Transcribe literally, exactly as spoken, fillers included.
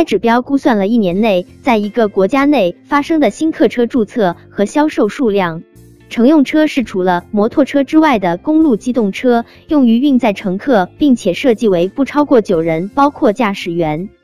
该指标估算了一年内在一个国家内发生的新客车注册和销售数量。乘用车是除了摩托车之外的公路机动车，用于运载乘客，并且设计为不超过九人，包括驾驶员。